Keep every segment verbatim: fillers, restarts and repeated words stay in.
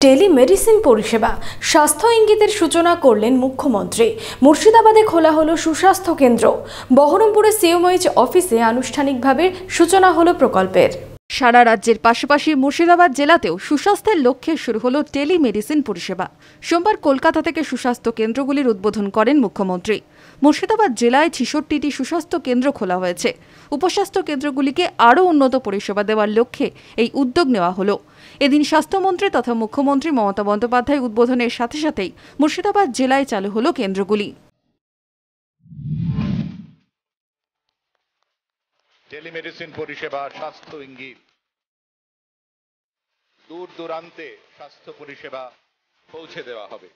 Telemedicine পরিষেবা স্বাস্থ্য ইঙ্গিতের সূচনা করলেন মুখ্যমন্ত্রী। মুর্শিদাবাদে খোলা হলো সুস্বাস্থ্য কেন্দ্র। বহরমপুরে সিএমওএইচ অফিসে আনুষ্ঠানিকভাবে সূচনা হলো প্রকল্পের। সারা রাজ্যের পাশাপাশি মুর্শিদাবাদ জেলাতেও সুস্বাস্থ্যের লক্ষ্যে শুরু হলো টেলিমেডিসিন পরিষেবা। সোমবার কলকাতা থেকে সুস্বাস্থ্য কেন্দ্রগুলির উদ্বোধন করেন মুখ্যমন্ত্রী। মুর্শিদাবাদ জেলায় ছিষট্টিটি সুস্বাস্থ্য কেন্দ্র খোলা হয়েছে। উপস্বাস্থ্য কেন্দ্রগুলিকে আরও উন্নত পরিষেবা দেওয়ার লক্ষ্যে এই উদ্যোগ নেওয়া হলো। এদিন স্বাস্থ্যমন্ত্রী তথা মুখ্যমন্ত্রী মমতা বন্দ্যোপাধ্যায় উদ্বোধনের সাথে সাথেই মুর্শিদাবাদ জেলায় চালু হলো কেন্দ্রগুলি। টেলিমেডিসিন পরিষেবা স্বাস্থ্য ইঙ্গিত, দূর দূরান্তে স্বাস্থ্য পরিষেবা পৌঁছে দেওয়া হবে।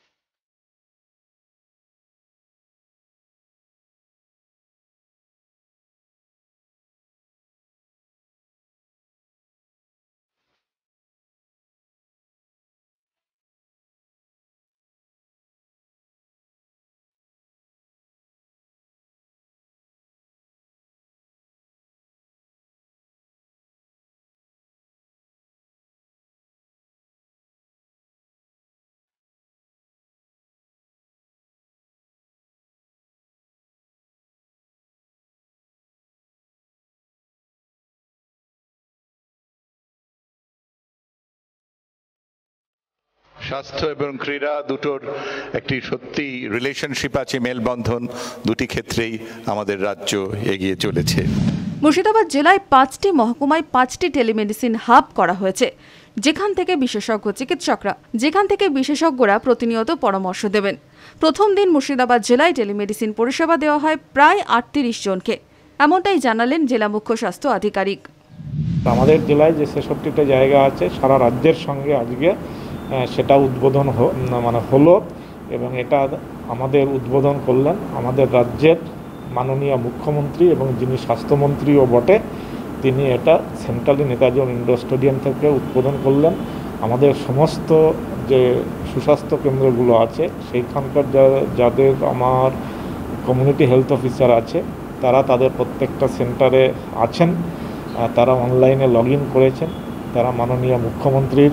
স্বাস্থ্য এবং ক্রীড়া দুটোর একটি সত্যি রিলেশনশিপ আছে, মেলবন্ধন। দুটি ক্ষেত্রেই আমাদের রাজ্য এগিয়ে চলেছে। মুর্শিদাবাদ জেলায় পাঁচটি মহকুমায় পাঁচটি টেলিমেডিসিন হাব করা হয়েছে, যেখান থেকে বিশেষজ্ঞ চিকিৎসকরা যেখান থেকে বিশেষজ্ঞরা প্রতিনিয়ত পরামর্শ দেবেন। প্রথম দিন মুর্শিদাবাদ জেলায় টেলিমেডিসিন পরিষেবা দেওয়া হয় প্রায় আটত্রিশ জনকে। এমনটাই জানালেন জেলা মুখ্য স্বাস্থ্য আধিকারিক। আমাদের জেলায় যে ছেষট্টিটা জায়গা আছে, সারা রাজ্যের সঙ্গে আজকে সেটা উদ্বোধন মানে হলো, এবং এটা আমাদের উদ্বোধন করলেন আমাদের রাজ্যের মাননীয় মুখ্যমন্ত্রী এবং যিনি স্বাস্থ্যমন্ত্রীও বটে। তিনি এটা সেন্ট্রালি নেতাজি ইন্ডোর স্টেডিয়াম থেকে উদ্বোধন করলেন। আমাদের সমস্ত যে সুস্বাস্থ্য কেন্দ্রগুলো আছে সেইখানকার যা যাদের আমার কমিউনিটি হেলথ অফিসার আছে, তারা তাদের প্রত্যেকটা সেন্টারে আছেন। তারা অনলাইনে লগ ইন করেছেন। তারা মাননীয় মুখ্যমন্ত্রীর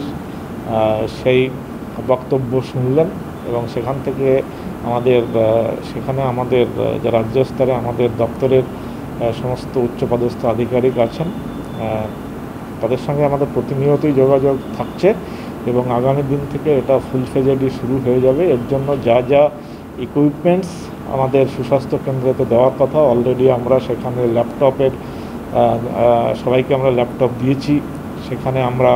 সেই বক্তব্য শুনলেন এবং সেখান থেকে আমাদের সেখানে আমাদের যে রাজ্য স্তরে আমাদের দপ্তরের সমস্ত উচ্চপদস্থ আধিকারিক আছেন, তাদের সঙ্গে আমাদের প্রতিনিয়তই যোগাযোগ থাকছে এবং আগামী দিন থেকে এটা ফুল ফেজেডি শুরু হয়ে যাবে। এর জন্য যা যা ইকুইপমেন্টস আমাদের সুস্বাস্থ্য কেন্দ্রেতে দেওয়ার কথা, অলরেডি আমরা সেখানে ল্যাপটপের সবাইকে আমরা ল্যাপটপ দিয়েছি। সেখানে আমরা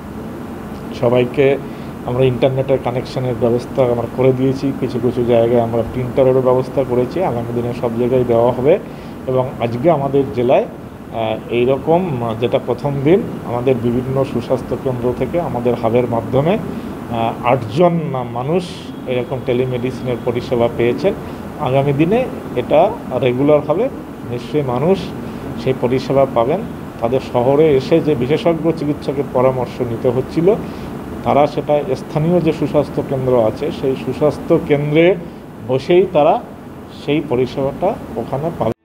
সবাইকে আমরা ইন্টারনেটের কানেকশনের ব্যবস্থা আমরা করে দিয়েছি। কিছু কিছু জায়গায় আমরা প্রিন্টারেরও ব্যবস্থা করেছি। আগামী দিনে সব জায়গায় দেওয়া হবে। এবং আজকে আমাদের জেলায় এই রকম যেটা প্রথম দিন আমাদের বিভিন্ন সুস্বাস্থ্য কেন্দ্র থেকে আমাদের হাবের মাধ্যমে আটজন মানুষ এরকম টেলিমেডিসিনের পরিষেবা পেয়েছেন। আগামী দিনে এটা রেগুলার হবে, নিশ্চয়ই মানুষ সেই পরিষেবা পাবেন। তাদের শহরে এসে যে বিশেষজ্ঞ চিকিৎসকের পরামর্শ নিতে হচ্ছিল, তারা সেটা স্থানীয় যে সুস্বাস্থ্য কেন্দ্র আছে সেই সুস্বাস্থ্য কেন্দ্রে বসেই তারা সেই পরিষেবাটা ওখানে পাবে।